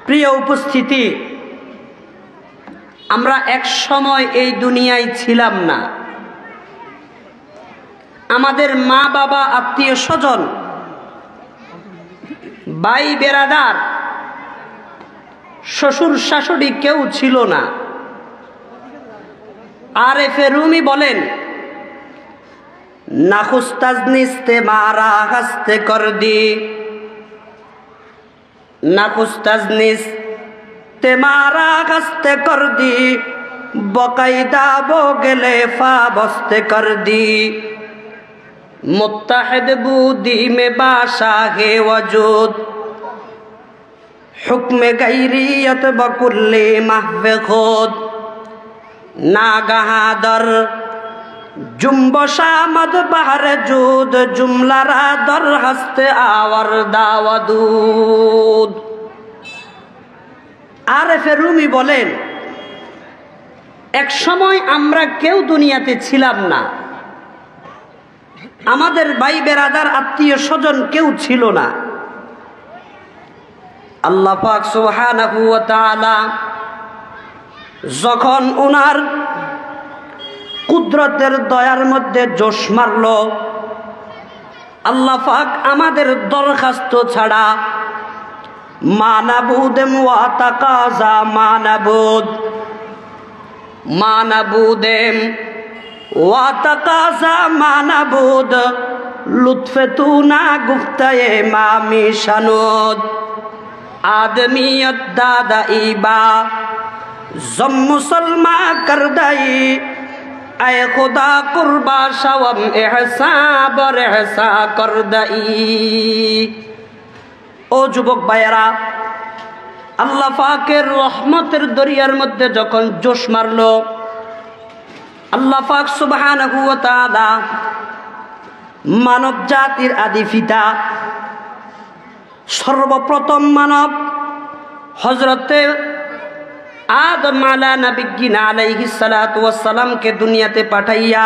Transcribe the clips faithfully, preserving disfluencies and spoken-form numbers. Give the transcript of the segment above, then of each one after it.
প্রিয় উপস্থিতি, আমরা এক সময় এই দুনিয়ায় ছিলাম না। আমাদের মা বাবা, আত্মীয় স্বজন, ভাই বেরাদার, শ্বশুর শাশুড়ি কেউ ছিল না। আরেফে রুমি বলেন, না খুস্তাজনিস্তে মারা হাসতে কর দি, না খুস্তাজনিস তে মারা হাসতে কর দি, বকাইদা বগলে ফা বস্তে কর দি, মুত্তাহিদ বুদি মে বাশা হে ওয়াজুদ, হুকমে গায়রিয়ত বকুল্লে মাহবে খুদ, নাগাহাদর জুম্বশা মদ বাহর জুদ, জুমলারা দর হস্তে আওয়ার দাওয়াদুদ। আরেফে রুমি বলেন, এক সময় আমরা কেউ দুনিয়াতে ছিলাম না। আমাদের ভাই বেরাদার, আত্মীয় স্বজন কেউ ছিল না। আল্লাহ পাক সুবহানাহু ওয়া তাআলা যখন ওনার কুদরতের দয়ার মধ্যে জোশ মারল, আল্লাহ পাক আমাদের দরখাস্ত ছাড়া মানাবুদেম ওয়া তাকাজা মানাবুদ, মানাবুদেম ওয়া তাকাজা মানাবুদ, লুৎফে তু না গুফতায়ে মামি শানুদ, আদমিয়ত দাদা ইবা জম মুসলমা করদাই, আয় খুদা কুরবা শাওম এহসা বর এহসা করদাই। ও যুবক ভাইয়েরা, আল্লাহ পাকের রহমতের দরিয়ার মধ্যে যখন জোশ মারল, আল্লাহ পাক সুবহানাহু ওয়া তাআলা মানব জাতির আদি পিতা, সর্বপ্রথম মানব হযরতে আদম আলা নবিয়্যিনা আলাইহিস সালাতু ওয়াস সালামকে দুনিয়াতে পাঠাইয়া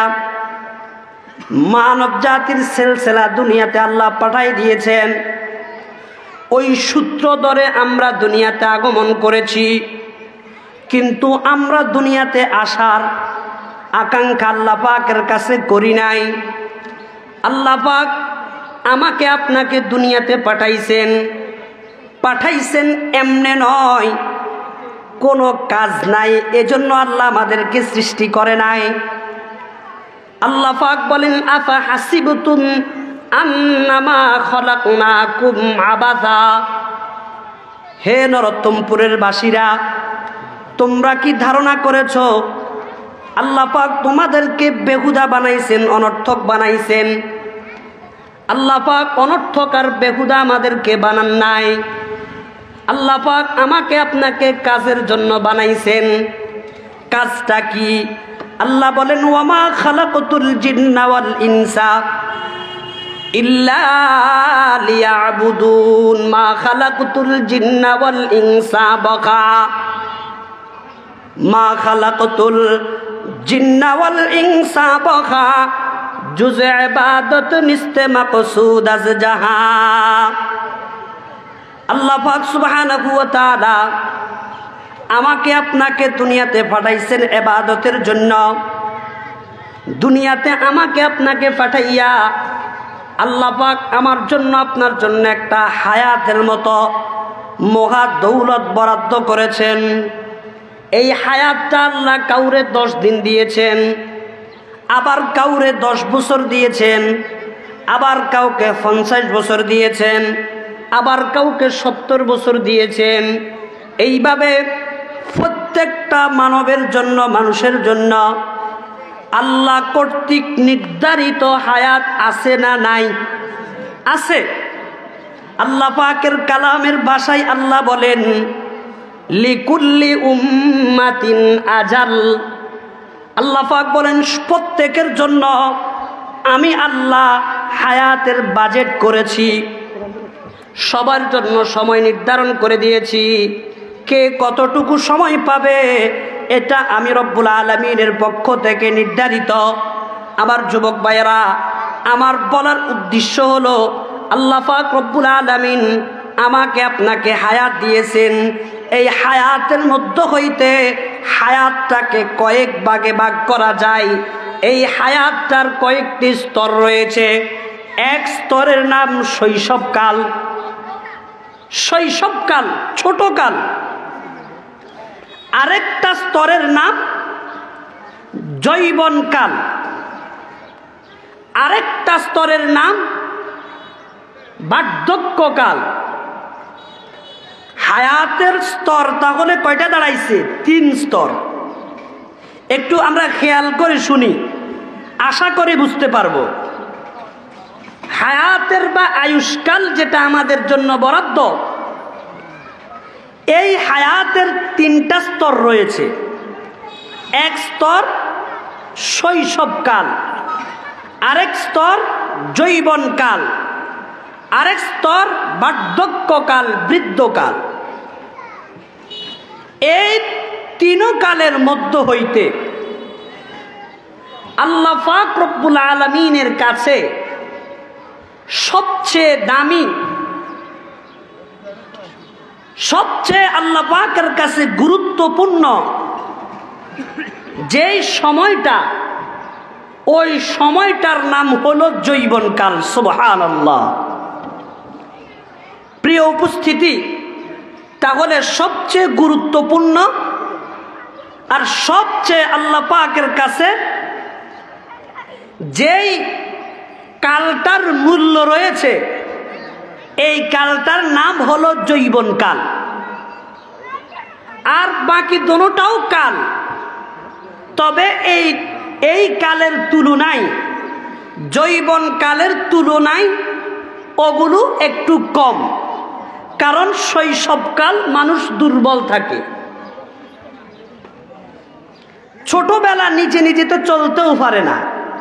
মানব জাতির সিলসিলা দুনিয়াতে আল্লাহ পাঠাই দিয়েছেন। ওই সূত্র ধরে আমরা দুনিয়াতে আগমন করেছি, কিন্তু আমরা দুনিয়াতে আসার আকাঙ্ক্ষা আল্লাহ পাকের কাছে করি নাই। আল্লাহ পাক আমাকে আপনাকে দুনিয়াতে পাঠাইছেন, পাঠাইছেন এমনে নয়, কোনো কাজ নাই, এজন্য আল্লাহ আমাদেরকে সৃষ্টি করে নাই। আল্লাহ পাক বলেন, আফা হাসিবতুম আন্নামা খলাকনাকুম আবাসা, হে নরোত্তমপুরের বাসীরা, তোমরা কি ধারণা করেছো আল্লাহ পাক তোমাদেরকে বেহুদা বানাইছেন, অনর্থক বানাইছেন? আল্লাহ পাক অনর্থক আর বেহুদা আমাদেরকে বানান নাই। আল্লাহ পাক আমাকে আপনাকে কাজের জন্য বানাইছেন। কাজটা কি? আল্লাহ বলেন, ওয়ামা খালাকতুল জিন্না ওয়াল ইনসা ইল্লা লিয়াবুদুন, মা খালাকতুল জিন্না ওয়াল ইনসা বাকা, মা খালাকতুল জিন্না ওয়াল ইনসা বাকা, জুজে ইবাদত নিস্তে মাকসুদ আজ জাহা। আল্লাহ পাক সুবহানাহু ওয়া তাআলা আমাকে আপনাকে দুনিয়াতে পাঠাইছেন ইবাদতের জন্য। দুনিয়াতে আমাকে আপনাকে পাঠাইয়া আল্লাহ পাক আমার জন্য, আপনার জন্য একটা হায়াতের মতো মহা দৌলত বরাদ্দ করেছেন। এই হায়াতটা আল্লাহ কাউরে দশ দিন দিয়েছেন, আবার কাউরে দশ বছর দিয়েছেন, আবার কাউকে পঞ্চাশ বছর দিয়েছেন, আবার কাউকে সত্তর বছর দিয়েছেন। এইভাবে প্রত্যেকটা মানবের জন্য, মানুষের জন্য আল্লাহ কর্তৃক নির্ধারিত হায়াত আছে না নাই? আছে। আল্লাহ পাকের কালামের ভাষায় আল্লাহ বলেন, লিকুল্লি উম্মাতিন আজাল। আল্লাহ পাক বলেন, প্রত্যেকের জন্য আমি আল্লাহ হায়াতের বাজেট করেছি, সবার জন্য সময় নির্ধারণ করে দিয়েছি। কে কতটুকু সময় পাবে এটা আমি রব্বুল আলামিনের পক্ষ থেকে নির্ধারিত। আমার যুবক ভাইয়েরা, আমার বলার উদ্দেশ্য হলো আল্লাহ পাক রব্বুল আলামিন আমাকে আপনাকে হায়াত দিয়েছেন, এই হায়াতের মধ্য হইতে হায়াতটাকে কয়েক ভাগে ভাগ করা যায়। এই হায়াতটার কয়েকটি স্তর রয়েছে। এক স্তরের নাম শৈশবকাল, শৈশবকাল ছোটকাল। আরেকটা স্তরের নাম যৌবনকাল, আরেকটা স্তরের নাম বার্ধক্যকাল। হায়াতের স্তর তাহলে কয়টা দাঁড়াইছে? তিন স্তর। একটু আমরা খেয়াল করে শুনি, আশা করি বুঝতে পারবো। হায়াতের বা আয়ুষ্কাল যেটা আমাদের জন্য বরাদ্দ, এই হায়াতের তিনটা স্তর রয়েছে। এক স্তর শৈশবকাল, আরেক স্তর যৌবনকাল, আরেক স্তর বার্ধক্যকাল, বৃদ্ধকাল। এই তিন কালের মধ্য হইতে আল্লাহ পাক রব্বুল আলামিনের কাছে সবচেয়ে দামি, সবচেয়ে আল্লাহ পাকের কাছে গুরুত্বপূর্ণ যেই সময়টা, ওই সময়টার নাম হলো যৌবনকাল। সুবহানাল্লাহ। প্রিয় উপস্থিতি, তাহলে সবচেয়ে গুরুত্বপূর্ণ আর সবচেয়ে আল্লাহ পাকের কাছে যেই কালটার মূল্য রয়েছে, এই কালটার নাম হলো যৌবনকাল। আর বাকি দোনোটাও কাল, তবে এই এই কালের তুলনায়, যৌবনকালের তুলনায় ওগুলো একটু কম। কারণ শৈশবকাল মানুষ দুর্বল থাকে, ছোটবেলা নিজে নিজে তো চলতেও পারে না,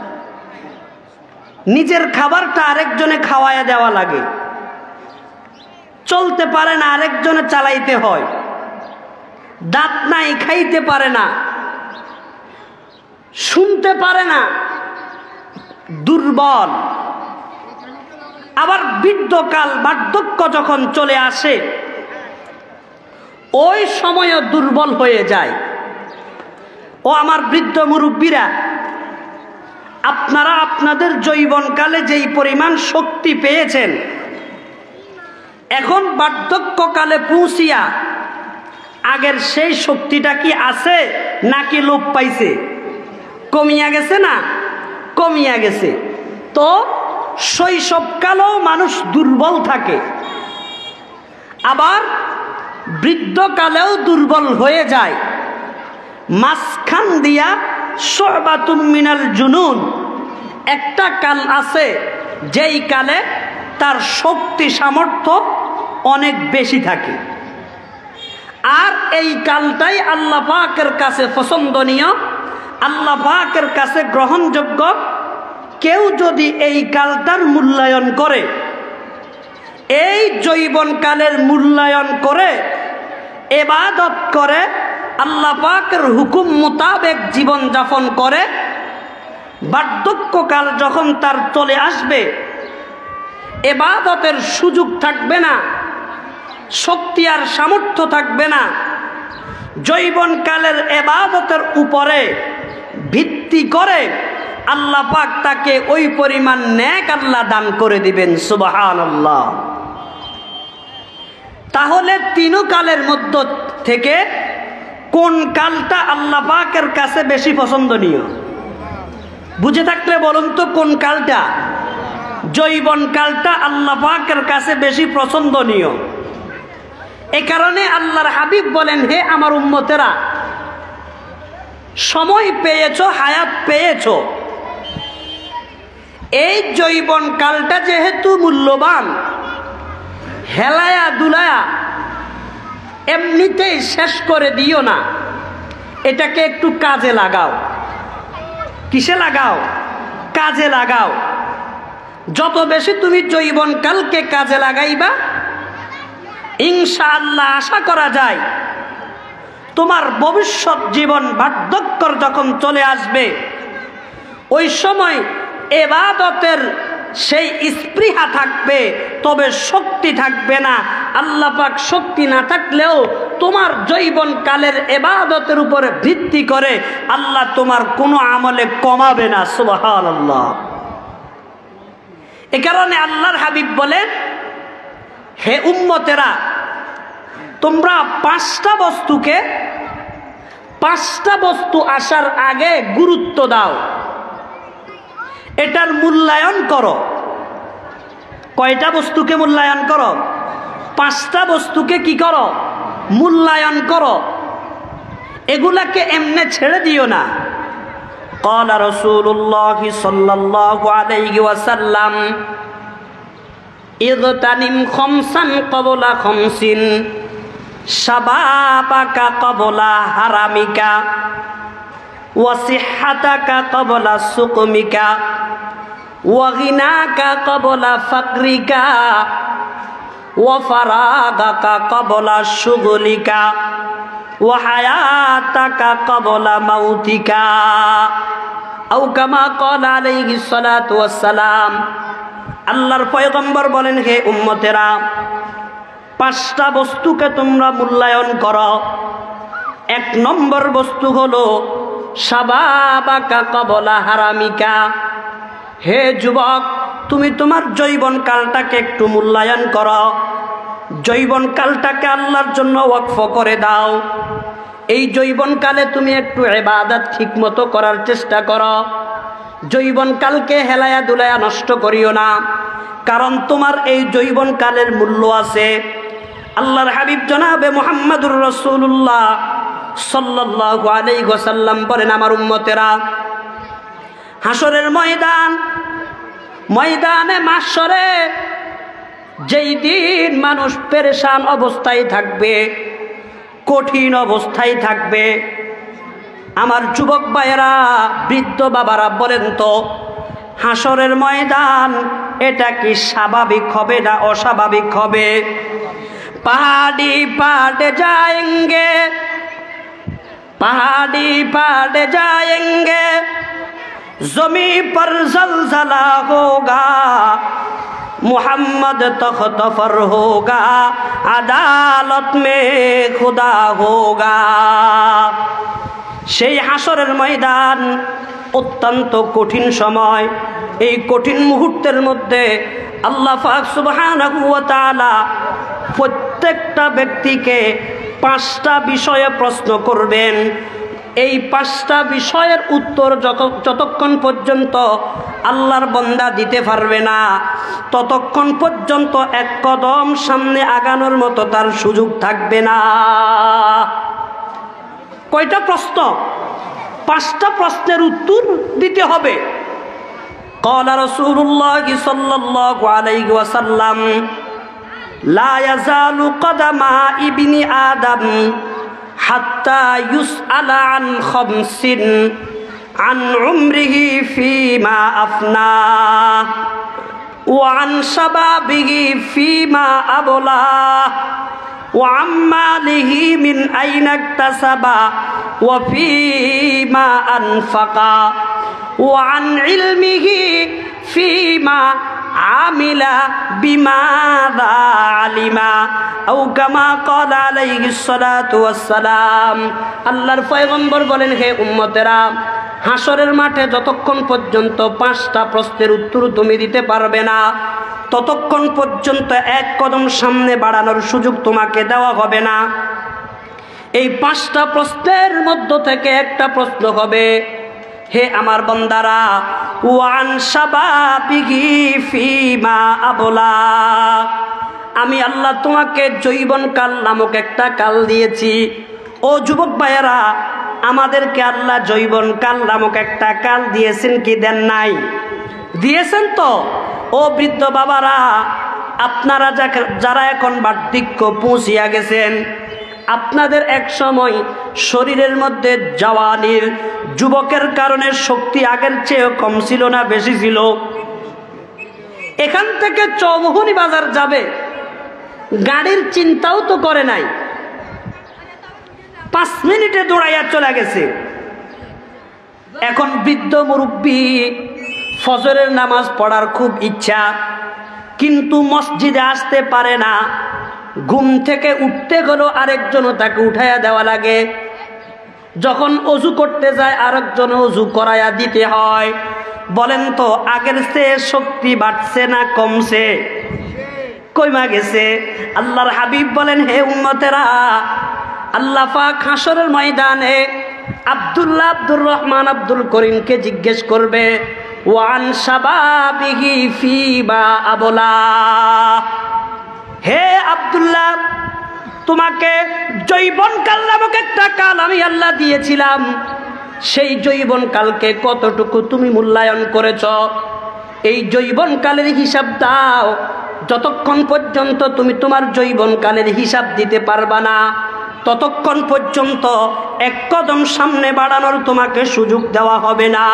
নিজের খাবারটা আরেকজনে খাওয়াইয়া দেওয়া লাগে, চলতে পারে না, আরেকজনে চালাইতে হয়, দাঁত নাই খাইতে পারে না, শুনতে পারে না, দুর্বল। আবার বৃদ্ধকাল, বার্ধক্য যখন চলে আসে, ওই সময়ও দুর্বল হয়ে যায়। ও আমার বৃদ্ধ মুরব্বীরা, আপনারা আপনাদের যৌবনকালে যেই পরিমাণ শক্তি পেয়েছেন, এখন বার্ধক্যকালে পৌঁছিয়া আগের সেই শক্তিটা কি আছে নাকি লোপ পাইছে? কমিয়া গেছে না? কমিয়া গেছে। তো শৈশবকালেও মানুষ দুর্বল থাকে, আবার বৃদ্ধকালেও দুর্বল হয়ে যায়। মাঝখান দিয়া শুবাতুম মিনাল জুনুন, একটা কাল আছে যেই কালে তার শক্তি সামর্থ্য অনেক বেশি থাকে। আর এই কালটাই আল্লাহ পাকের কাছে পছন্দনীয়, আল্লাহ পাকের কাছে গ্রহণযোগ্য। কেউ যদি এই কালটার মূল্যায়ন করে, এই যৌবনকালের মূল্যায়ন করে, ইবাদত করে, আল্লাহ পাকের হুকুম মোতাবেক জীবন যাপন করে, বার্ধক্যকাল যখন তার চলে আসবে, ইবাদতের সুযোগ থাকবে না, শক্তি আর সামর্থ্য থাকবে না, যৌবনকালের ইবাদতের উপরে ভিত্তি করে আল্লাহ পাক তাকে ওই পরিমাণ নেক আল্লাহ দান করে দিবেন। সুবহানাল্লাহ। তাহলে তিন কালের মধ্য থেকে কোন কালটা আল্লাহ পাকের কাছে বেশি পছন্দনীয়? বুঝে থাকলে বলুন তো কোন কালটা? যৌবন কালটা আল্লাহ পাকের কাছে বেশি পছন্দনীয়। এই কারণে আল্লাহর হাবিব বলেন, হে আমার উম্মতেরা, সময় পেয়েছো, হায়াত পেয়েছো, এই যৌবন কালটা যেহেতু মূল্যবান, হেলায়া দুলায়া এমনিতেই শেষ করে দিও না, এটাকে একটু কাজে লাগাও। কিসে লাগাও? কাজে লাগাও। যত বেশি তুমি যৌবনকালকে কাজে লাগাইবা, ইনশাআল্লাহ আশা করা যায় তোমার ভবিষ্যৎ জীবন বার্ধক্যর যখন চলে আসবে, ওই সময় ইবাদতের সেই স্পৃহা থাকবে, তবে শক্তি থাকবে না, আল্লাহ পাক শক্তি না থাকলেও তোমার যৌবনকালের ইবাদতের উপরে ভিত্তি করে আল্লাহ তোমার কোনো আমলে কমাবে না। সুবহানাল্লাহ। এ কারণে আল্লাহর হাবিব বলেন, হে উম্মতেরা, তোমরা পাঁচটা বস্তুকে পাঁচটা বস্তু আসার আগে গুরুত্ব দাও, এটার মূল্যায়ন করো। কয়টা বস্তুকে মূল্যায়ন করো? পাঁচটা বস্তুকে কি করো? মূল্যায়ন করো। এগুলাকে এমনে ছেড়ে দিও না। قال رسول الله صلى الله عليه وسلم اغتنم خمسا قبل خمس شبابك قبل حرمك وصحتك قبل سقمك وغناك قبل فقرك وفراغك قبل شغلك وحياتك قبل موتك أو كما قال عليه الصلاة والسلام। আল্লাহর পয়গম্বর বলেন, হে উম্মতেরা, পাঁচটা বস্তুকে তোমরা মূল্যায়ন করো। এক নম্বর বস্তু হলো শাবাবাকা কবলা হারামিকা। হে যুবক, তুমি তোমার যৌবনকালটাকে একটু মূল্যায়ন করো। যৌবনকালটাকে আল্লাহর জন্য ওয়াকফ করে দাও। এই যৌবনকালে তুমি একটু ইবাদত ঠিকমতো করার চেষ্টা করো। যৌবনকালকে হেলায়া দুলায়া নষ্ট করিও না, কারণ তোমার এই যৌবনকালের মূল্য আছে। আল্লাহর হাবিব জনাবে মুহাম্মদুর রাসূলুল্লাহ সাল্লাল্লাহু আলাইহি ওয়াসাল্লাম বলেন, আমার উম্মতেরা, হাসরের ময়দান ময়দানে মাহশরে যেই দিন মানুষ পেরেশান অবস্থায় থাকবে, কঠিন অবস্থায় থাকবে, আমার যুবক ভাইয়েরা, বৃদ্ধ বাবারা, বলেন তো হাসরের ময়দান এটা কি স্বাভাবিক হবে না অস্বাভাবিক হবে? পাহাড়ি পাহাড়ে যাएंगे, पहाड़ी पहाड़ जाएंगे, जमी पर जलजला होगा, मोहम्मद तख्त पर होगा, अदालत में खुदा होगा। সেই হাসরের ময়দান অত্যন্ত কঠিন সময়। এই কঠিন মুহূর্তের মধ্যে আল্লাহ পাক সুবহানাহু ওয়া তাআলা প্রত্যেকটা ব্যক্তিকে পাঁচটা বিষয়ে প্রশ্ন করবেন। এই পাঁচটা বিষয়ের উত্তর যতক্ষণ পর্যন্ত আল্লাহর বান্দা দিতে পারবে না, ততক্ষণ পর্যন্ত এক কদম সামনে আগানোর মতো তার সুযোগ থাকবে না। কয়টা প্রশ্ন? পাঁচটা প্রশ্নের উত্তর দিতে হবে। قال رسول الله صلى الله عليه وسلم لا يزال قدم ابن آدم حتى يسأل عن خمس عن عمره فيما أفناه وعن شبابه فيما أبلاه وعن ماله من أين اكتسب وفيما أنفق وعن علمه فيما عمل بماذا علم أو كما قال عليه الصلاة والسلام। আল্লাহর পয়গম্বর বলেন, হে উম্মতেরা, হাসরের মাঠে যতক্ষণ পর্যন্ত পাঁচটা প্রশ্নের উত্তর তুমি দিতে পারবে না, ততক্ষণ পর্যন্ত এক কদম সামনে বাড়ানোর সুযোগ তোমাকে দেওয়া হবে না। এই পাঁচটা প্রশ্নের মধ্য থেকে একটা প্রশ্ন হবে, হে আমার বান্দারা, ওয়ান শাবাবিহি ফিমা আবলা, আমি আল্লাহ তোমাকে যৌবনকাল নামক একটা কাল দিয়েছি। ও যুবক ভাইয়েরা, আমাদেরকে আল্লাহ যৌবনকাল নামক একটা কাল দিয়েছেন কি দেন নাই? দিয়েছেন তো। ও বৃদ্ধ বাবারা, আপনারা যারা এখন বার্ধক্য পৌঁছিয়া গেছেন, আপনাদের এক সময় শরীরের মধ্যে জওয়ানির যুবকের কারণে শক্তি আগের চেয়ে কম ছিল না বেশি ছিল? এখান থেকে চৌমুহনী বাজার যাবে, গাড়ির চিন্তাও তো করে নাই, পাঁচ মিনিটে দৌড়াইয়া চলে গেছে। এখন বৃদ্ধ মুরব্বী, ফজরের নামাজ পড়ার খুব ইচ্ছা, কিন্তু মসজিদে আসতে পারে না। ঘুম থেকে উঠতে গেলেও আরেকজনও তাকে উঠাইয়া দেওয়া লাগে, যখন অজু করতে যায় আরেকজন অজু করাইয়া দিতে হয়। বলেন তো আগের চেয়ে শক্তি বাড়ছে না কমছে? কইমা গেছে। আল্লাহর হাবিব বলেন, হে উম্মতেরা, আল্লাহ পাক হাসরের ময়দানে আব্দুল্লাহ আব্দুর রহমান আব্দুল করিমকে জিজ্ঞেস করবে, ওয়ান শাবাবিহি ফিমা আবলা, হে আব্দুল্লাহ, তোমাকে যৌবনকাল নামক একটা কাল আমি আল্লাহ দিয়েছিলাম, সেই যৌবনকালকে কতটুকু তুমি মূল্যায়ন করেছ? এই যৌবনকালের হিসাব দাও। যতক্ষণ পর্যন্ত তুমি তোমার যৌবনকালের হিসাব দিতে পারবা না, ততক্ষণ পর্যন্ত এক কদম সামনে বাড়ানোর তোমাকে সুযোগ দেওয়া হবে না।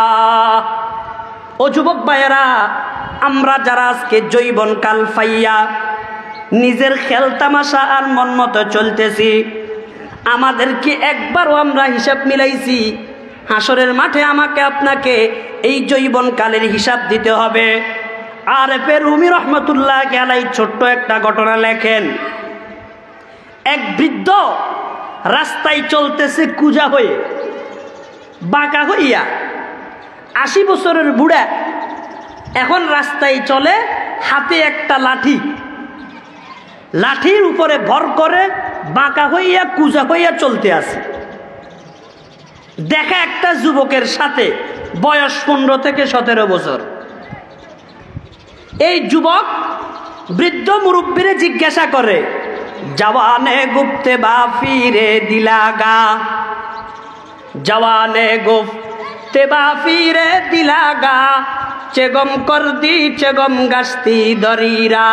ও যুবক ভাইয়েরা, আমরা যারা আজকে যৌবনকাল পাইয়া নিজের খেল তামাশা আর মন মতো চলতেছি, আমাদের কি একবারও আমরা হিসাব মিলাইছি? হাসরের মাঠে আমাকে আপনাকে এই যৌবনকালের হিসাব দিতে হবে। আর এফে রুমি রহমতুল্লাহ আলাই ছোট্ট একটা ঘটনা লেখেন। এক বৃদ্ধ রাস্তায় চলতেছে কুজা হয়ে, বাঁকা হইয়া, আশি বছরের বুড়া, এখন রাস্তায় চলে, হাতে একটা লাঠি, লাঠির উপরে ভর করে বাঁকা হইয়া কুজা হইয়া চলতে আছে। দেখা একটা যুবকের সাথে, বয়স পনেরো থেকে সতেরো বছর। এই যুবক বৃদ্ধ মুরব্বীরে জিজ্ঞাসা করে, জওয়ানে গুপ্তে বা ফিরে দিলাগা, জওয়ানে গুপ্তে বা ফিরে দিলাগা, চেগম করদি চেগম গাস্তি দরিরা।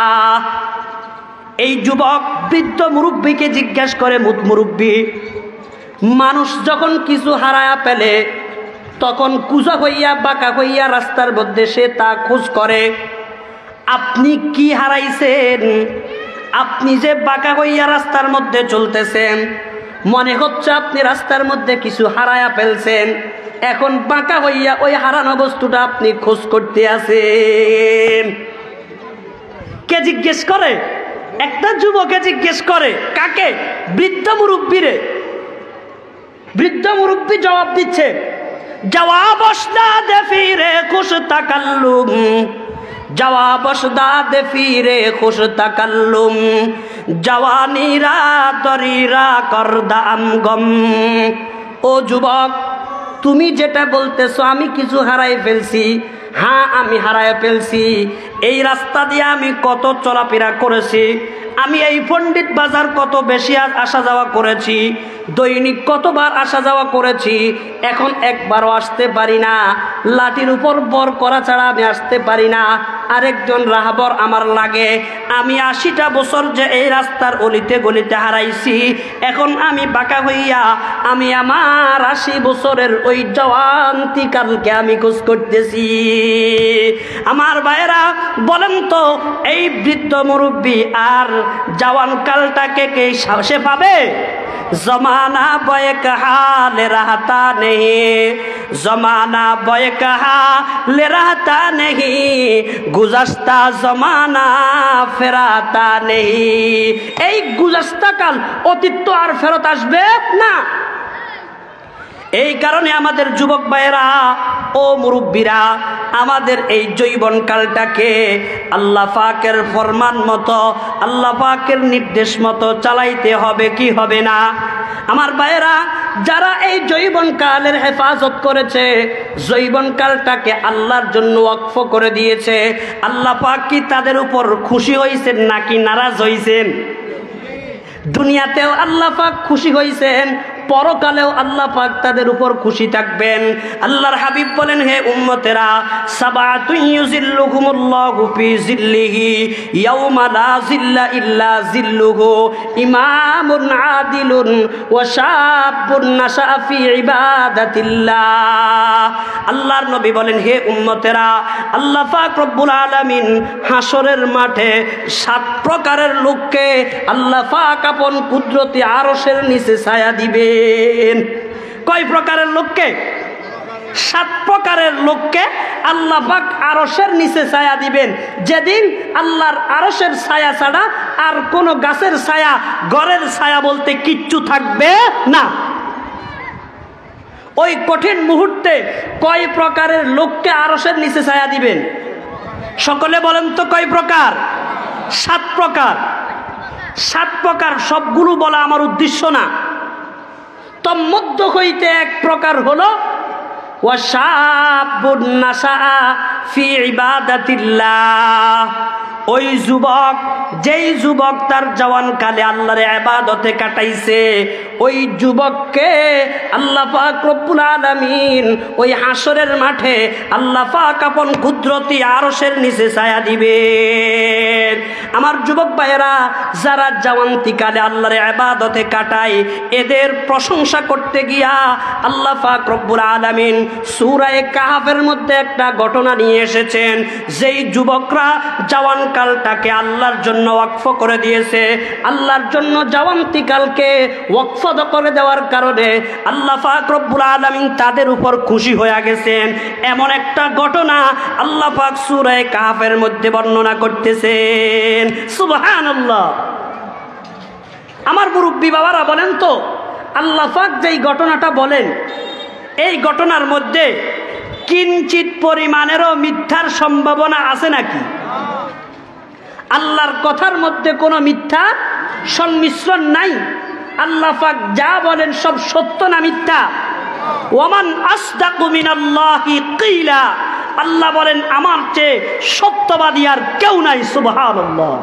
এই যুবক বৃদ্ধ মুরব্বীকে জিজ্ঞাসা করে, মুরব্বী, মানুষ যখন কিছু হারায়া পেলে তখন কুজা হইয়া বাঁকা হইয়া রাস্তার মধ্যে সে তা খোঁজ করে। আপনি কি হারাইছেন? আপনি যে বাঁকা হইয়া রাস্তার মধ্যে চলতেছেন, মনে হচ্ছে আপনি রাস্তার মধ্যে কিছু হারায়া ফেলছেন, এখন বাঁকা হইয়া ওই হারানো বস্তুটা আপনি খোঁজ করতে আছেন। কে জিজ্ঞেস করে? একটা যুবকে জিজ্ঞেস করে। কাকে? বৃদ্ধ মুরব্বীরে। বৃদ্ধ মুরব্বী জবাব দিচ্ছে, জওয়াব দে ফিরে খুশ তাকাল্লুম, জওয়াব দে ফিরে খুশ তাকাল্লুম, জওয়ানিরা দরিরা করদাম গম। ও যুবক, তুমি যেটা বলতেছো আমি কিছু হারাই ফেলছি, হ্যাঁ আমি হারায় ফেলছি। এই রাস্তা দিয়ে আমি কত চলাফেরা করেছি, আমি এই পণ্ডিত বাজার কত বেশি আসা যাওয়া করেছি, দৈনিক কতবার আসা যাওয়া করেছি, এখন একবারও আসতে পারি না। লাঠির উপর বর করা ছাড়া আমি আসতে পারি না। আরেকজন রাহবর আমার লাগে। আমি আশিটা বছর যে এই রাস্তার অলিতে গলিতে হারাইছি, এখন আমি বাঁকা হইয়া আমি আমার আশি বছরের ওই জওয়ান্তি কালকে আমি খোঁজ করতেছি। আমার ভাইয়েরা বলেন তো, এই বৃদ্ধ মুরব্বী আর জওয়ান কালটাকে কে সে পাবে? জমানা বয়ে কহা লে রাহতা নেহি, জমানা বয়ে কহা লে রাহতা নেহি, গুজস্তা জমানা ফেরাতা নেহি। এই গুজস্তা কাল, অতীত তো আর ফেরত আসবে না। এই কারণে আমাদের যুবক ভাইয়েরা ও মুরব্বীরা, আমাদের এই যৌবনকালটাকে আল্লাহ পাকের ফরমান মতো, আল্লাহ পাকের নির্দেশ মতো চালাইতে হবে কি হবে না? আমার ভাইয়েরা, যারা এই যৌবনকালের হেফাজত করেছে, যৌবনকালটাকে আল্লাহর জন্য ওয়াকফ করে দিয়েছে, আল্লাহ পাক কি তাদের উপর খুশি হয়েছেন নাকি নারাজ হয়েছেন? দুনিয়াতেও আল্লাহ পাক খুশি হয়েছেন, পরকালেও আল্লাহ পাক তাদের উপর খুশি থাকবেন। আল্লাহর হাবিব বলেন, হে উম্মতেরা, সাবাতুন ইউজিল্লুহুমুল্লাহু ফি জিল্লিহি ইয়াউমা লা জিল্লা ইল্লা জিল্লুহু, ইমামুন আদিলুন ওয়া শাবুন নাশা ফি ইবাদাতিল্লাহ। আল্লাহর নবী বলেন, হে উম্মতেরা, আল্লাহ পাক রব্বুল আলামিন হাসরের মাঠে সাত প্রকারের লোককে আল্লাহ পাক আপন কুদরতি আরশের নিচে ছায়া দিবেন। কয় প্রকারের লোককে? সাত প্রকার। প্রকারের লোককে আল্লাহ পাক আরশের নিচে ছায়া দিবেন, যেদিন আল্লাহর আরশের ছায়া ছাড়া আর কোনো গাছের ছায়া, ঘরের ছায়া বলতে কিচ্ছু থাকবে না। ওই কঠিন মুহূর্তে কয় প্রকারের লোককে আরশের নিচে ছায়া দিবেন? সকলে বলেন তো কয় প্রকার? সাত প্রকার। সাত প্রকার সবগুলো বলা আমার উদ্দেশ্য না, তন্মধ্য হইতে এক প্রকার হলো ওয়াশাবুন নাশা ফি ইবাদাতিল্লাহ। ওই যুবক, যেই যুবক তার জওয়ানকালে আল্লাহর ইবাদতে কাটাইছে, ওই যুবককে আল্লাহ পাক রব্বুল আলামিন ওই হাসরের মাঠে আল্লাহ পাক আপন কুদরতি আরশের নিচে ছায়া দিবেন। আমার যুবক ভাইয়েরা, যারা জওয়ান্তিকালে আল্লাহর ইবাদতে কাটায়, এদের প্রশংসা করতে গিয়া আল্লাহ পাক রব্বুল আলামিন সূরা কাহফের মধ্যে একটা ঘটনা নিয়ে এসেছেন। যেই যুবকরা জওয়ান কালটাকে আল্লাহর জন্য ওয়াকফ করে দিয়েছে, আল্লাহর জন্য জওয়ান্তিকালকে ওয়াকফ করে দেওয়ার কারণে আল্লাহ পাক রব্বুল আলামিন তাদের উপর খুশি হয়ে গেছেন। এমন একটা ঘটনা আল্লাহ পাক সূরা কাহফের মধ্যে বর্ণনা করতেছেন। সুবহানাল্লাহ। আমার মুরব্বী বাবারা বলেন তো, আল্লাহ পাক যেই ঘটনাটা বলেন, এই ঘটনার মধ্যে কিঞ্চিত পরিমাণেরও মিথ্যার সম্ভাবনা আছে নাকি? আল্লাহর কথার মধ্যে কোনো মিথ্যা সংমিশ্রণ নাই। আল্লাহ পাক যা বলেন সব সত্য না মিথ্যা? ওয়ামান আসদাকু মিনাল্লাহি কিলা। আল্লাহ বলেন আমার চেয়ে সত্যবাদী আর কেউ নাই। সুবহানাল্লাহ।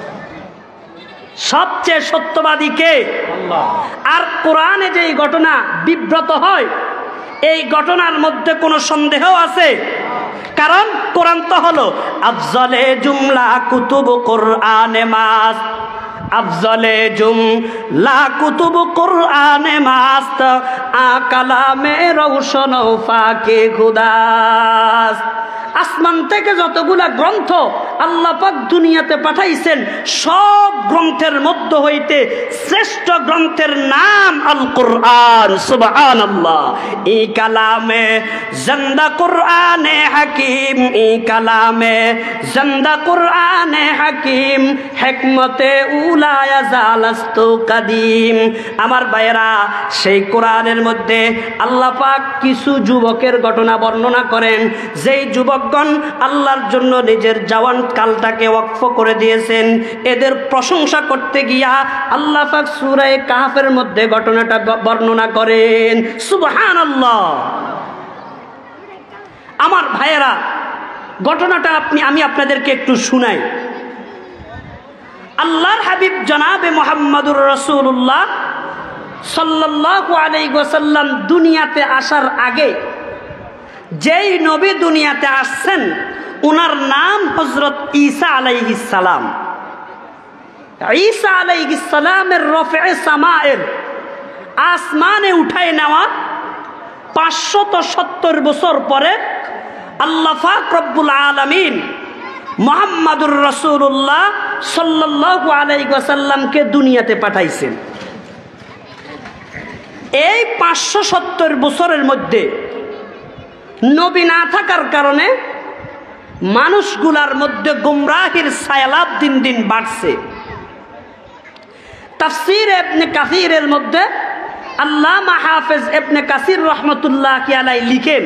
সবচেয়ে সত্যবাদী কে? আল্লাহ। আর কোরআনে যে ঘটনা বিব্রত হয়, এই ঘটনার মধ্যে কোনো সন্দেহ আছে? কারণ কোরআন তো হলো আফজলে জুমলা কুতুব কোরআনে মাস, আফজলে জুমলা কুতুব কোরআনে মাস, আ কালামে রওশন ফাকে খুদাস। আসমান থেকে যতগুলা গ্রন্থ আল্লাহ পাক দুনিয়াতে পাঠাইছেন, সব গ্রন্থের মধ্য হইতে শ্রেষ্ঠ গ্রন্থের নাম আল কোরআন। সুবহানাল্লাহ। এই কালামে জিন্দা কোরআনে হাকিম, এই কালামে জিন্দা কোরআনে হাকিম, হিকমতে উলা ইয়াজালাস্তু কাদিম। আমার ভাইয়েরা, সেই কোরআনের মধ্যে আল্লাহ পাক কিছু যুবকের ঘটনা বর্ণনা করেন, যেই যুবক আল্লাহর জন্য নিজের জওয়ান কালটাকে ওয়াকফ করে দিয়েছেন। এদের প্রশংসা করতে গিয়া আল্লাহ পাক সূরা কাহফের মধ্যে ঘটনাটা বর্ণনা করেন। সুবহানাল্লাহ। আমার ভাইয়েরা, ঘটনাটা আপনি আমি আপনাদেরকে একটু শুনাই। আল্লাহর হাবিব জনাবে মুহাম্মদুর রাসূলুল্লাহ সাল্লাল্লাহু আলাইহি ওয়াসাল্লাম দুনিয়াতে আসার আগে যেই নবী দুনিয়াতে আসছেন, উনার নাম হযরত ঈসা আলাইহিস সালাম। ঈসা আলাইহিস সালামের রফে সামায়ের, আসমানে উঠায় নেওয়া পাঁচশত সত্তর বছর পরে আল্লাহ পাক রব্বুল আলামিন মুহাম্মদুর রাসূলুল্লাহ সাল্লাল্লাহু আলাইহি ওয়াসাল্লামকে দুনিয়াতে পাঠাইছেন। এই পাঁচশো সত্তর বছরের মধ্যে নবী না থাকার কারণে মানুষগুলার মধ্যে গুমরাহির সায়ালাব দিন দিন বাড়ছে। তাফসীর ইবনে কাসিরের মধ্যে আল্লামা হাফেজ ইবনে কাসির রাহমাতুল্লাহি আলাইহি লিখেন,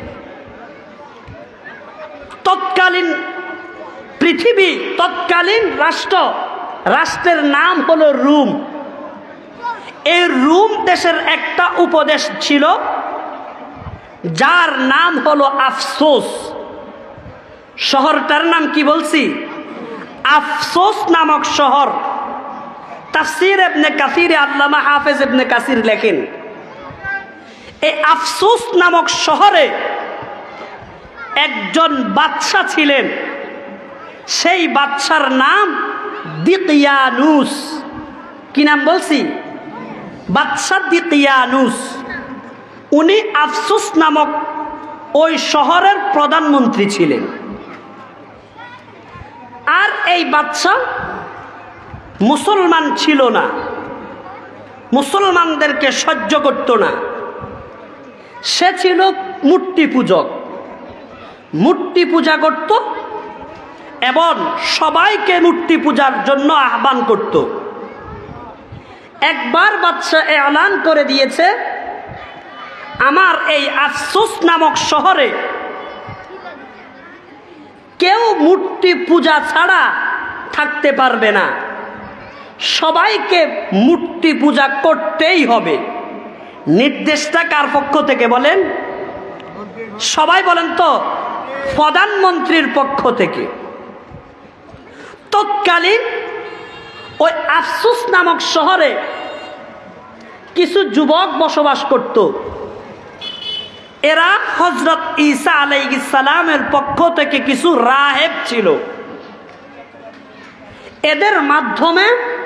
তৎকালীন পৃথিবী, তৎকালীন রাষ্ট্র, রাষ্ট্রের নাম হলো রোম। এই রোম দেশের একটা উপদেশ ছিল যার নাম হলো আফসোস। শহরটার নাম কি বলছি? আফসোস নামক শহর। তাফসীর ইবনে কাসিরে আল্লামা হাফেজ ইবনে কাসির লেখেন, এই আফসোস নামক শহরে একজন বাদশা ছিলেন। সেই বাদশার নাম দিকিয়ানুস। কি নাম বলছি? বাদশা দিকিয়ানুস। উনি আফসোস নামক ওই শহরের প্রধানমন্ত্রী ছিলেন। আর এই বাদশা মুসলমান ছিল না, মুসলমানদেরকে সহ্য করত না। সে ছিল মূর্তি পূজক। মূর্তি পূজা করত এবং সবাইকে মূর্তি পূজার জন্য আহ্বান করত। একবার বাদশা এলান করে দিয়েছে, আমার এই আফসোস নামক শহরে কেউ মূর্তি পূজা ছাড়া থাকতে পারবে না, সবাইকে মূর্তি পূজা করতেই হবে। নির্দেশটা কার পক্ষ থেকে বলেন? সবাই বলেন তো, প্রধানমন্ত্রীর পক্ষ থেকে। তৎকালীন ওই আফসোস নামক শহরে কিছু যুবক বসবাস করত। এরা হযরত ঈসা আলাইহিস সালামের পক্ষ থেকে কিছু রাহেব ছিল। এদের মাধ্যমে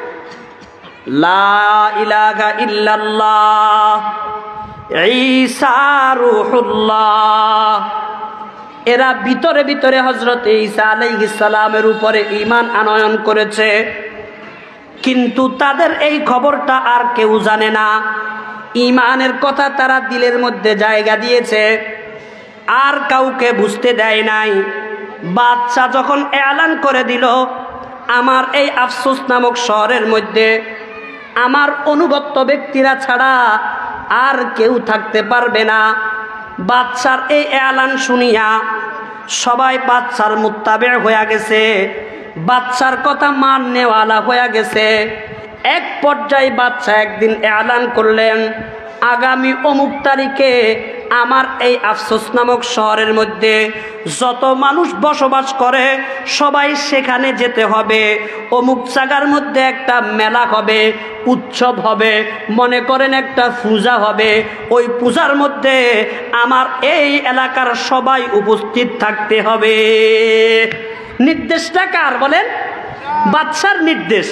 লা ইলাহা ইল্লাল্লাহ ঈসা রূহুল্লাহ, এরা ভিতরে ভিতরে হযরত ঈসা আলাইহিস সালামের উপরে ঈমান আনয়ন করেছে, কিন্তু তাদের এই খবরটা আর কেউ জানে না। ঈমানের কথা তারা দিলের মধ্যে জায়গা দিয়েছে, আর কাউকে বুঝতে দেয় নাই। বাদশা যখন এলান করে দিল, আমার এই আফসোস নামক শহরের মধ্যে আমার অনুগত ব্যক্তিরা ছাড়া আর কেউ থাকতে পারবে না, বাদশার এই এলান শুনিয়া সবাই বাদশার মুত্তাবে হয়ে গেছে, বাদশার কথা মাননেওয়ালা হয়ে গেছে। এক পর্যায়ে বাদশা একদিন এলান করলেন, আগামী অমুক তারিখে আমার এই আফসোস নামক শহরের মধ্যে যত মানুষ বসবাস করে সবাই সেখানে যেতে হবে। অমুক জায়গার মধ্যে একটা মেলা হবে, উৎসব হবে, মনে করেন একটা পূজা হবে। ওই পূজার মধ্যে আমার এই এলাকার সবাই উপস্থিত থাকতে হবে। নির্দেশটা কার বলেন? বাদশার নির্দেশ।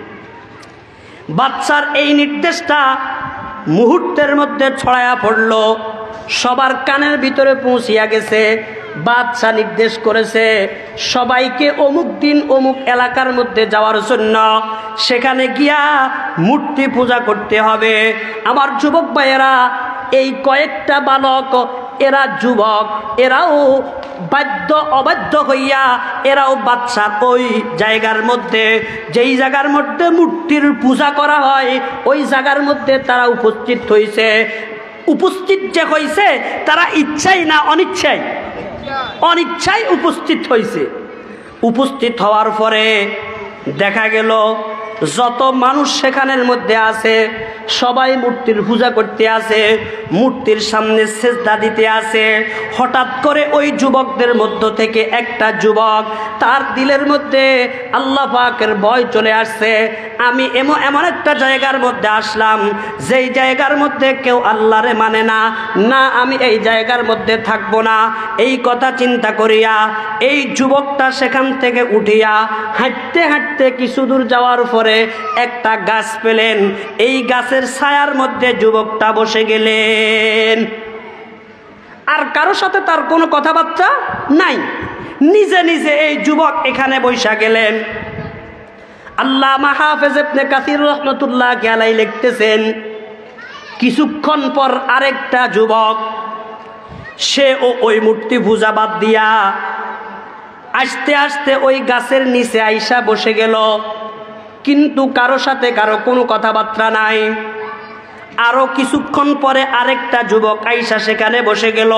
বাদশার এই নির্দেশটা মুহূর্তের মধ্যে ছড়ায়া পড়ল, সবার কানের ভিতরে পৌঁছিয়া গেছে। বাদশা নির্দেশ করেছে সবাইকে অমুক দিন অমুক এলাকার মধ্যে যাওয়ার জন্য, সেখানে গিয়া মূর্তি পূজা করতে হবে। আমার যুবক ভাইয়েরা, এই কয়েকটা বালক, এরা যুবক, এরাও বাধ্য অবাধ্য হইয়া এরাও বাদশার ওই জায়গার মধ্যে, যেই জায়গার মধ্যে মূর্তির পূজা করা হয় ওই জায়গার মধ্যে তারা উপস্থিত হয়েছে। উপস্থিত যে হয়েছে তারা ইচ্ছাই না অনিচ্ছায়, অনিচ্ছায় উপস্থিত হয়েছে। উপস্থিত হওয়ার পরে দেখা গেল যত মানুষ সেখানের মধ্যে আছে সবাই মূর্তির পূজা করতে আছে, মূর্তির সামনে সেজদা দিতে আছে। হঠাৎ করে ওই যুবকদের মধ্য থেকে একটা যুবক, তার দিলের মধ্যে আল্লাহ পাকের ভয় চলে আসছে। আমি এমন এমন একটা জায়গার মধ্যে আসলাম যেই জায়গার মধ্যে কেউ আল্লাহরে মানে না, না আমি এই জায়গার মধ্যে থাকবো না। এই কথা চিন্তা করিয়া এই যুবকটা সেখান থেকে উঠিয়া হাঁটতে হাঁটতে কিছু দূর যাওয়ার পরে একটা গাছ পেলেন। এই গাছের ছায়ার মধ্যে যুবকটা বসে গেলেন, আর কারো সাথে তার কোনো কথাবার্তা নাই, নিজে নিজে এই যুবক এখানে বসে গেলেন। আল্লামা হাফেজ ইবনে কাসির রাহমাতুল্লাহ আলাইহি লিখতেছেন, কিছুক্ষণ পর আরেকটা যুবক, সে ও ওই মূর্তি পূজা বাদ দিয়া আস্তে আস্তে ওই গাছের নিচে আইসা বসে গেল, কিন্তু কারো সাথে কারো কোনো কথাবার্তা নাই। আরো কিছুক্ষণ পরে আরেকটা যুবক আইসা সেখানে বসে গেল।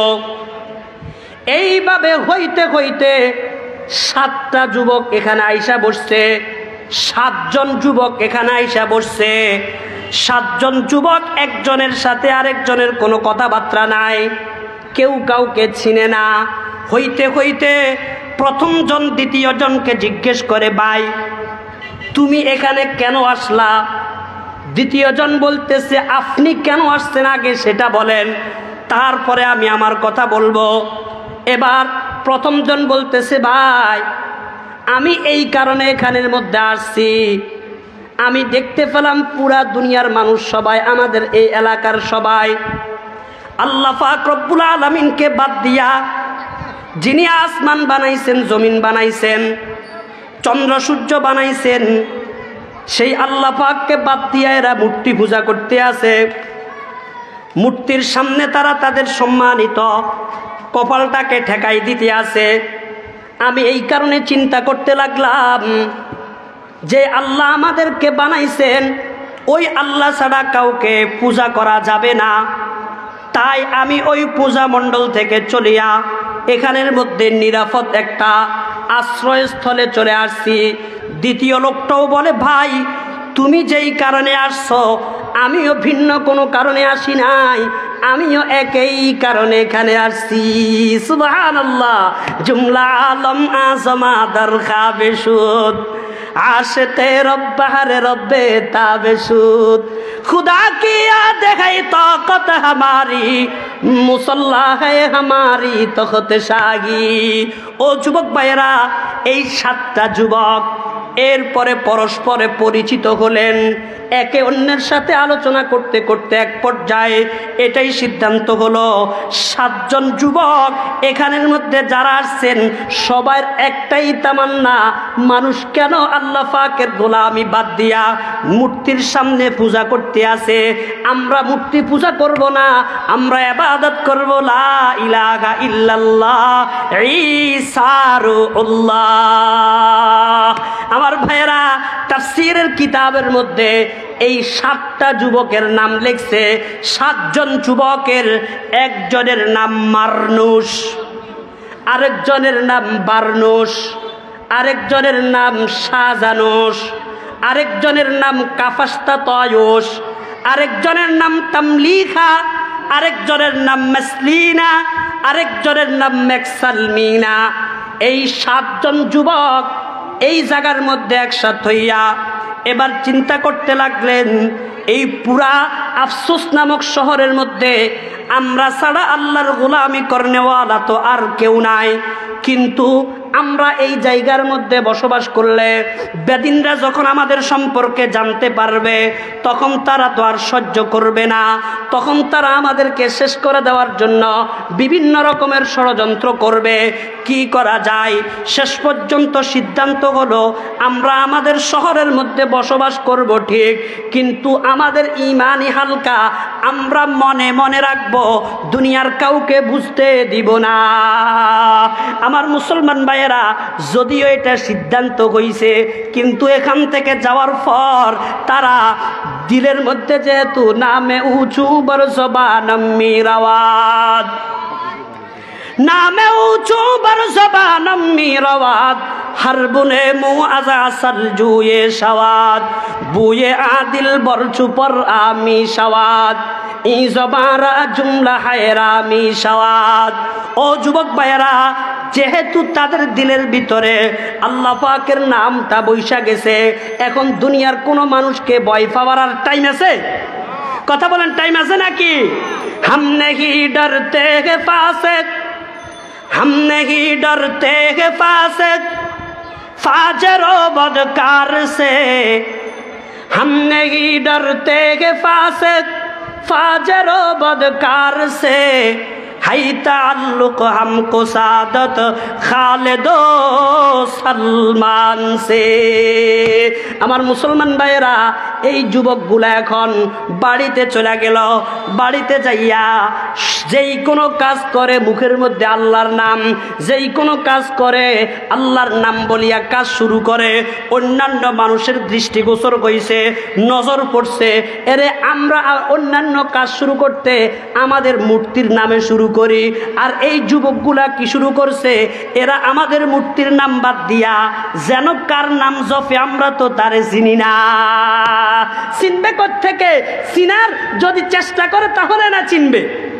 এইভাবে হইতে হইতে সাতটা যুবক এখানে আইসা বসছে, সাতজন যুবক এখানে আইসা বসছে। সাতজন যুবক একজনের সাথে আরেকজনের কোনো কথাবার্তা নাই, কেউ কাউকে চিনে না। হইতে হইতে প্রথম জন দ্বিতীয় জনকে জিজ্ঞেস করে, ভাই তুমি এখানে কেন আসলা? দ্বিতীয় জন বলতেছে, আপনি কেন আসছেন আগে সেটা বলেন, তারপরে আমি আমার কথা বলবো। এবার প্রথম জন বলতেছে, ভাই আমি এই কারণে এখানের মধ্যে আসছি, আমি দেখতে পেলাম পুরা দুনিয়ার মানুষ সবাই, আমাদের এই এলাকার সবাই আল্লাহ পাক রব্বুল আলামিনকে বাদ দিয়া, যিনি আসমান বানাইছেন, জমিন বানাইছেন, চন্দ্র সূর্য বানাইছেন, সেই আল্লাহ পাককে বাদ দিয়া এরা মূর্তি পূজা করতে আছে। মূর্তির সামনে তারা তাদের সম্মানিত কপালটাকে ঠেকাই দিতে আছে। আমি এই কারণে চিন্তা করতে লাগলাম যে আল্লাহ আমাদেরকে বানাইছেন, ওই আল্লাহ ছাড়া কাউকে পূজা করা যাবে না। তাই আমি ওই পূজা মণ্ডল থেকে চলিয়া এখানের মধ্যে নিরাপদ একটা আশ্রয়স্থলে চলে আসছি। দ্বিতীয় লোকটাও বলে, ভাই তুমি যেই কারণে আসছো আমিও ভিন্ন কোনো কারণে আসি নাই, আমিও একই কারণে এখানে আসছি। সুবহানাল্লাহ। জুমলা আলম আজমা দরখা বেশুদ आशिक़े रब्बारे रब्बे ताबेशुद खुदा की याद है ताकत हमारी मुसल्ला है हमारी तख्त शाही। ओ যুবক ভাইরা, এই সাতটা যুবক এরপরে পরস্পরে পরিচিত হলেন। একে অন্যের সাথে আলোচনা করতে করতে এক পর্যায়ে এটাই সিদ্ধান্ত হলো, সাতজন যুবক এখানের মধ্যে যারা আসছেন সবার একটাই তামান্না, মানুষ কেন আল্লাহ পাকের গোলামি বাদ দিয়া মূর্তির সামনে পূজা করতে আসে? আমরা মূর্তি পূজা করব না, আমরা ইবাদত করব লা ইলাহা ইল্লাল্লাহ ঈসা রুহুল্লাহ। আমার ভাইরা, তাফসীরের কিতাবের মধ্যে এই সাতটা যুবকের নাম লিখছে। সাতজন যুবকের একজনের নাম মারনুস, আরেকজনের নাম বারনুস, আরেকজনের নাম শাহজানুস, আরেকজনের নাম কাফাস্তা তয়ুস, আরেকজনের নাম তামলিখা, আরেকজনের নাম মাসলিনা, আরেকজনের নাম মেকসালমিনা। এই সাতজন যুবক এই জায়গার মধ্যে একসাথে হইয়া এবার চিন্তা করতে লাগলেন, এই পুরা আফসোস নামক শহরের মধ্যে আমরা ছাড়া আল্লাহর গোলামি করনেওয়ালা তো আর কেউ নাই। কিন্তু আমরা এই জায়গার মধ্যে বসবাস করলে বেদিনরা যখন আমাদের সম্পর্কে জানতে পারবে তখন তারা তো আর সহ্য করবে না, তখন তারা আমাদেরকে শেষ করে দেওয়ার জন্য বিভিন্ন রকমের ষড়যন্ত্র করবে। কি করা যায়? শেষ পর্যন্ত সিদ্ধান্ত হলো আমরা আমাদের শহরের মধ্যে বসবাস করব ঠিক, কিন্তু আমাদের ঈমানি হালকা আমরা মনে মনে রাখবো, দুনিয়ার কাউকে বুঝতে দিব না। আমার মুসলমান ভাইয়েরা, যদিও এটা সিদ্ধান্ত হইছে, কিন্তু এখান থেকে যাওয়ার পর তারা দিলের মধ্যে যেহেতু নামে উঁচু বড় জবান মিরাওয়াত, নামে উঁচু বড় জবান মিরাওয়াত, हर बुने मुँह आजा सल जुए शवाद बुए आदिल बरचु पर आमी शवाद ई जबारा जुमला हैरामी शवाद। ओ যুবক ভাইরা, যেহেতু তাদের দিলের ভিতরে আল্লাহ পাকের নামটা বৈশা গেছে, এখন দুনিয়ার কোনো মানুষকে ভয় পাওয়ার আর টাইম আছে? কথা বলেন, টাইম আছে নাকি? हम नहीं डरते हैं फासिक, हम नहीं डरते हैं फासिक फाजर व बदकार से, हम नहीं डरते हैं फासिक फाजर व बदकार से, है ताल्लुक हमको सादत खालिदो सलमान से। আমার মুসলমান ভাইয়েরা, এই যুবকগুলা এখন বাড়িতে চলে গেল। বাড়িতে যাইয়া যেই কোনো কাজ করে মুখের মধ্যে আল্লাহর নাম, যেই কোনো কাজ করে আল্লাহর নাম বলিয়া কাজ শুরু করে। অন্যান্য মানুষের দৃষ্টিগোচর হইছে, নজর পড়ছে, এরে আমরা অন্যান্য কাজ শুরু করতে আমাদের মূর্তির নামে শুরু করি। আর এই যুবকগুলা কি শুরু করছে? এরা আমাদের মূর্তির নাম বাদ দিয়া যেন কার নাম জপে আমরা তো তারে চিনি না। চিনবে কোত্থেকে? চিনার যদি চেষ্টা করে তাহলে না চিনবে।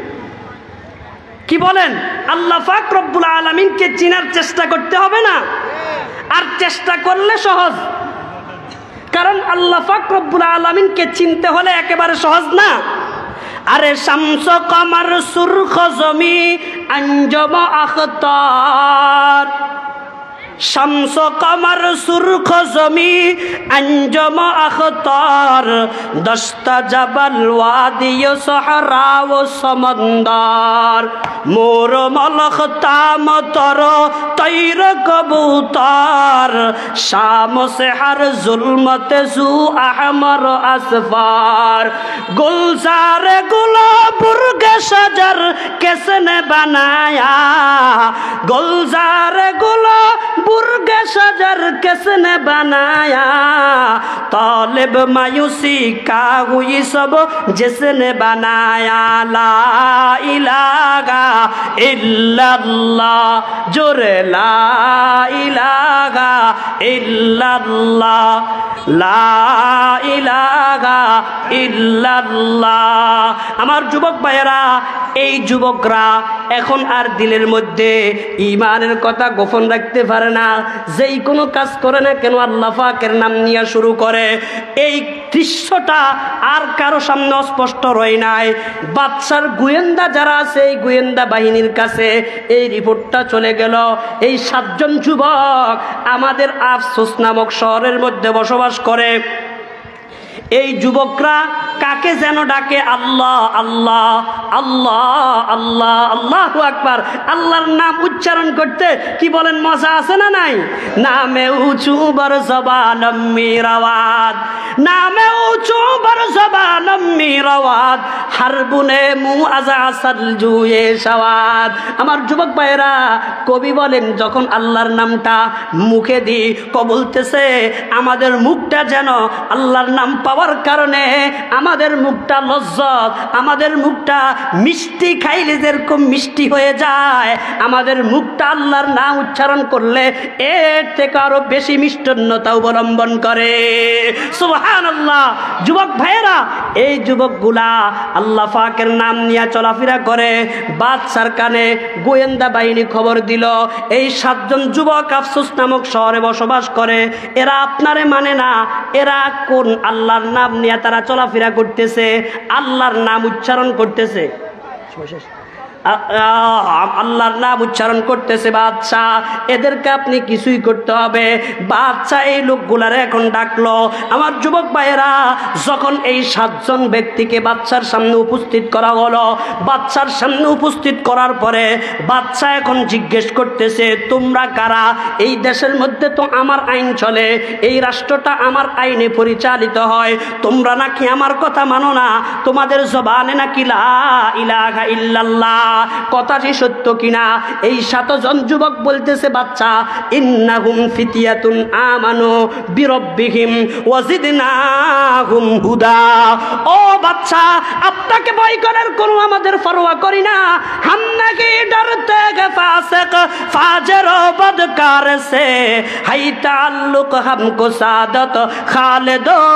কি বলেন? আল্লাহ পাক রব্বুল আলামিনকে চিনার চেষ্টা করতে হবে না? আর চেষ্টা করলে সহজ, কারণ আল্লাহ পাক রব্বুল আলামিনকে চিনতে হলে একেবারে সহজ না। আরে শামস কমর সুরখ জমি আঞ্জম আখতার, शम्स कमर सुर्ख जमी अंजम अख्तार दस्ता जबल वादी सहरा व समंदर मोर मलख ताम तर तैर कबूतर शाम से हर जुल्मत जू अहमर असफार गुलजार गुलाबुर्ग शजर किसने बनाया गुलजार गुलाबुर्ग शजर किसने बनाया तालिब मायूसी का हुई सब जिसने बनाया ला इलाहा इल्लल्लाह जोरे ला इलाहा इल्लल्लाह ला इलाहा इल्लल्लाह। আমার যুবক ভাইরা, এই যুবকরা এখন আর দিলের মধ্যে ঈমানের কথা গোপন রাখতে পারে না। যেই কোনো কাজ করে না কেন আল্লাহ পাকের নাম নিয়ে শুরু করে। এই দৃশ্যটা আর কারো সামনে স্পষ্ট রয় নাই। বাদশার গোয়েন্দা যারা আছে এই গোয়েন্দা বাহিনীর কাছে এই রিপোর্টটা চলে গেল, এই সাতজন যুবক আমাদের আফসোস নামক শহরের মধ্যে বসবাস করে। এই যুবকরা কাকে যেন ডাকে, আল্লাহ আল্লাহ আল্লাহ আল্লাহ আল্লাহু আকবার। আল্লাহর নাম উচ্চারণ করতে কি বলেন মজা আছে না নাই? নামে উঁচু বড় জবান মিরাওয়াত, নামে উঁচু বড় জবান মিরাওয়াত হারবুনে মু আজা আসল জুয়ে সওয়াদ। আমার যুবক ভাইরা, কবি বলেন যখন আল্লাহর নামটা মুখে দিই বলতেছে আমাদের মুখটা যেন আল্লাহর নাম পাওয়ার কারণে আমাদের মুখটা লজ্জত, আমাদের মুখটা মিষ্টি খাইলে যেরকম মিষ্টি হয়ে যায়, আমাদের মুখটা আল্লাহর নাম উচ্চারণ করলে এর থেকে আরো বেশি মিষ্টতা অবলম্বন করে। সুবহানাল্লাহ। যুবক ভাইয়েরা, এই যুবকগুলা আল্লাহ পাকের নাম নিয়ে চলাফেরা করে। বাদশার কানে গোয়েন্দা বাহিনী খবর দিল এই সাতজন যুবক আফসোস নামক শহরে বসবাস করে। এরা আপনারে মানে না, এরা কোন আল্লাহর নাম নিয়ে তারা চলাফেরা করতেছে, আল্লাহর নাম উচ্চারণ করতেছে, আল্লাহর নাম উচ্চারণ করতেছে বাদশাহ। এদেরকে আপনি কিছুই করতে হবে। বাদশাহ এই লোকগুলারে এখন ডাকলো। আমার যুবক ভাইয়েরা, যখন এই সাতজন ব্যক্তিকে বাদশার সামনে উপস্থিত করা হলো, বাদশার সামনে উপস্থিত করার পরে বাদশাহ এখন জিজ্ঞেস করতেছে তোমরা কারা? এই দেশের মধ্যে তো আমার আইন চলে, এই রাষ্ট্রটা আমার আইনে পরিচালিত হয়, তোমরা নাকি আমার কথা মানো না, তোমাদের জবানে নাকি লা ইলাহা ইল্লাল্লাহ, কথাটি সত্য কিনা? এই সাতজন যুবক বলতেছে বাচ্চা ইন্নাহুম ফিতিয়াতুন আমানু বিরব্বিহিম ওয়াজিদনাহুম হুদা। ও বাচ্চা, আপনাকে ভয় করার কোনো আমাদের পরোয়া করি না। হাম নাকি ডরতে গে ফাসিক ফাজির ও বদকার সে, হাই তাল্লুক হামকো সাদত খালিদ ও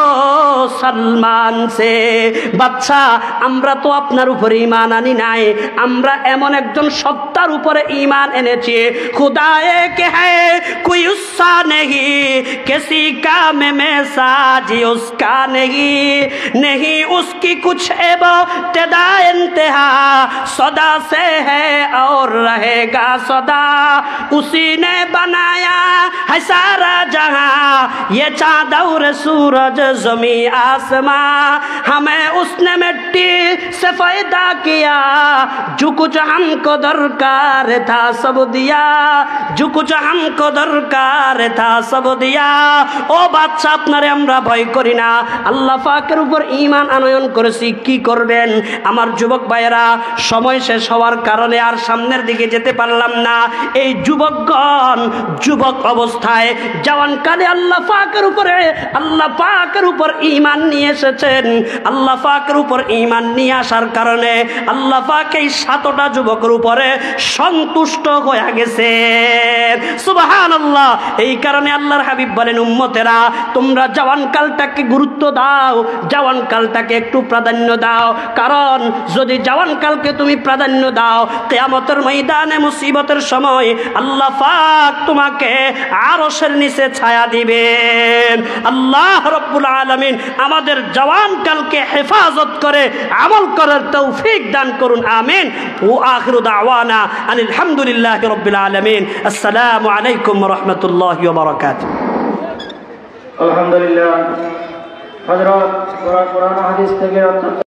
সালমান সে। বাচ্চা, আমরা তো আপনার উপরে ঈমান আনি নাই, আমরা এমন একজন সত্তার উপরে ঈমান এনেছি। খুদা এক হ্যায় কোই উসা নেহি, কিসি কাম মে সাজি উসকা নেহি, নেহি উসকি কুছ ইবতিদা ইন্তেহা, সদা সে হ্যায় और रहेगा सदा, उसी ने बनाया है सारा जहां, ये चाँद और सूरज जमी आसमां, हमें उसने मिट्टी से पैदा किया, जो कुछ हमको दरकार था सब दिया, जो कुछ हमको दरकार था सब दिया। ও বাদশা, আপনারে আমরা ভয় করি না, আল্লাহ পাকের উপর ঈমান আনয়ন করেছি। কি করবেন? আমার যুবক ভাইয়েরা, সময় শেষ হওয়ার কারণে আর সামনের দিকে যেতে পারলাম না। এই যুবকগণ যুবক অবস্থায় জওয়ানকালে আল্লাহ পাকের উপরে আল্লাহ পাকের উপর ঈমান নিয়ে এসেছেন। আল্লাহ পাকের উপর ঈমান নিয়ে আসার কারণে আল্লাহ পাক এই সাতটা যুবকের উপরে সন্তুষ্ট হয়ে গেছে। সুবহানাল্লাহ। এই কারণে আল্লাহর হাবিব বলেন, উম্মতেরা তোমরা জওয়ানকালটাকে গুরুত্ব দাও, জওয়ানকালটাকে একটু প্রাধান্য দাও। কারণ যদি জওয়ানকালকে তুমি প্রাধান্য দাও, কিয়ামতের ময়দানে মুসিবতের সময় আল্লাহ পাক তোমাকে আরশের নিচে ছায়া দিবেন। আল্লাহ রাব্বুল আলামিন আমাদের জওয়ানকালকে হেফাজত করে আমল করার তৌফিক দান করুন। আমিন। ওয়া আখিরু দাওয়ানা আনিল হামদুলিল্লাহি রাব্বিল আলামিন। আসসালামু আলাইকুম ওয়া রাহমাতুল্লাহি ওয়া বারাকাতুহু। আলহামদুলিল্লাহ। হযরত কোরআন হাদিস থেকে